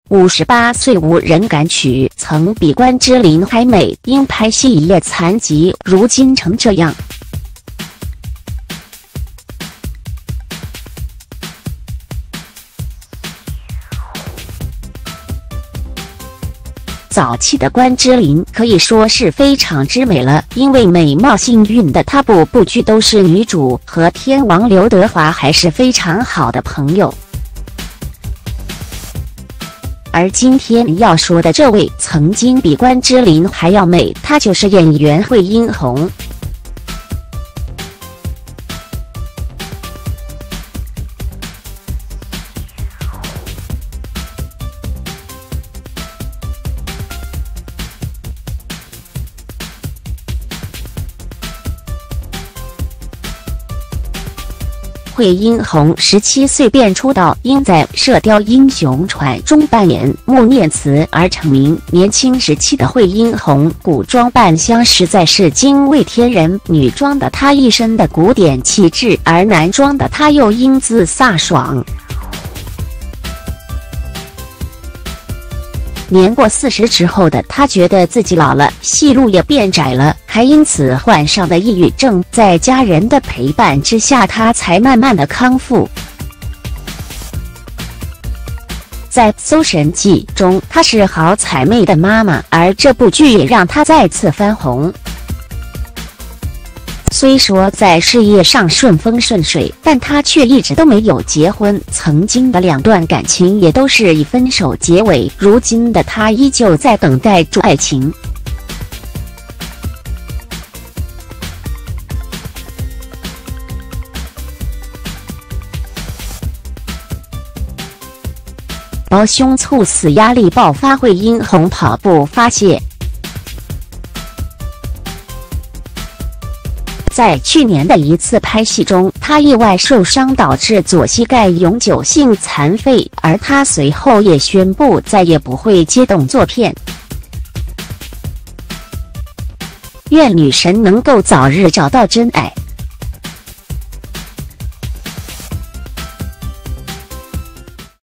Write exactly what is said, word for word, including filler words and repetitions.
五十八岁无人敢娶，曾比关之琳还美，因拍戏一夜残疾，如今成这样。早期的关之琳可以说是非常之美了，因为美貌幸运的她部部剧都是女主，和天王刘德华还是非常好的朋友。而今天要说的这位，曾经比关之琳还要美，她就是演员惠英红。惠英红十七岁便出道，因在《射雕英雄传》中扮演穆念慈而成名。年轻时期的惠英红，古装扮相实在是惊为天人，女装的她一身的古典气质，而男装的她又英姿飒爽。年过四十之后的她觉得自己老了，戏路也变窄了，还因此患上了抑郁症。在家人的陪伴之下，她才慢慢的康复。在《搜神记》中，她是好彩妹的妈妈，而这部剧也让她再次翻红。虽说在事业上顺风顺水，但她却一直都没有结婚，曾经的两段感情也都是以分手结尾。如今的她依旧在等待着爱情。胞兄猝死，压力爆发，惠英红跑步发泄。在去年的一次拍戏中，她意外受伤，导致左膝盖永久性残废，而她随后也宣布再也不会接动作片。愿女神能够早日找到真爱。